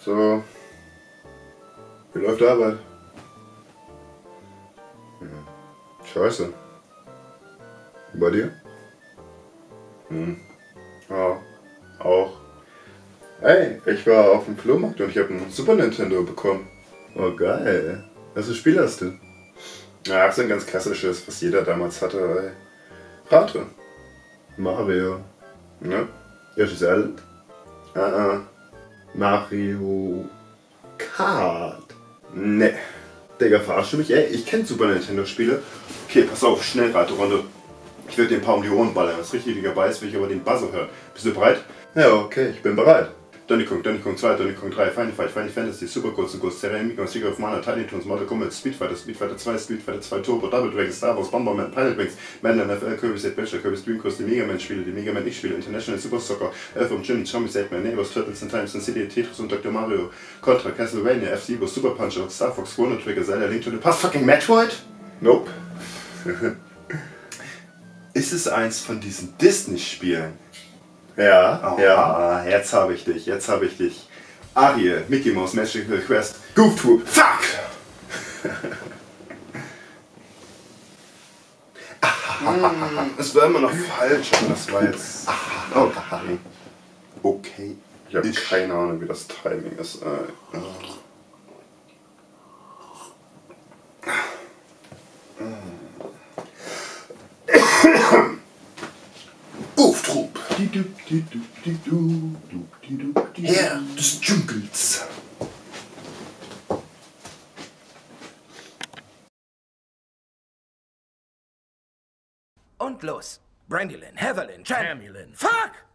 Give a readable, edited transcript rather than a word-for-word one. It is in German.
So. Wie läuft die Arbeit? Scheiße. Und bei dir? Ja, auch. Hey, ich war auf dem Flohmarkt und ich habe einen Super Nintendo bekommen. Oh geil. Welches Spiel hast du? Ja, so ein ganz klassisches, was jeder damals hatte. Ey. Rate. Mario. Ne? Yoshi's Island? Mario Kart. Ne. Digga, verarsch du mich? Ey, ich kenn Super Nintendo Spiele. Okay, pass auf, Schnellraterunde. Ich würde den paar um die Ohren ballern. Was richtig dabei ist, will ich aber den Buzzer hören. Bist du bereit? Ja, okay, ich bin bereit. Donkey Kong 2, Donkey Kong 3, Final Fight, Final Fantasy, Super Ghost Ghost, Terra Secret of Mana, Tiny Toons, Mortal Kombat, Street Fighter 2, Street Fighter 2 Turbo, Double Dragon, Star Wars, Bomberman, Pilot Wings, Madden NFL, Kirby's Adventure, Kirby's Dream Course, die Mega Man Spiele, die Mega Man X-Spiele, International Super Soccer, Elf und Jimmy, Zombie Save My Neighbors, Turtles in Time City, Tetris und Dr. Mario, Contra, Castlevania, F-Zero, Super Puncher, Star Fox, Chrono Trigger, Zelda, Link to the Past, fucking Metroid? Nope. Ist es eins von diesen Disney-Spielen? Ja, ja, jetzt habe ich dich, Ariel, Mickey Mouse, Magical Quest, Goof Troop, fuck! Es war immer noch falsch, aber das war jetzt... Okay. Ich habe keine Ahnung, wie das Timing ist. Goof Troop. Herr des Dschungels. Und los. Brandylin, Heatherlyn, Jamulin. Fuck!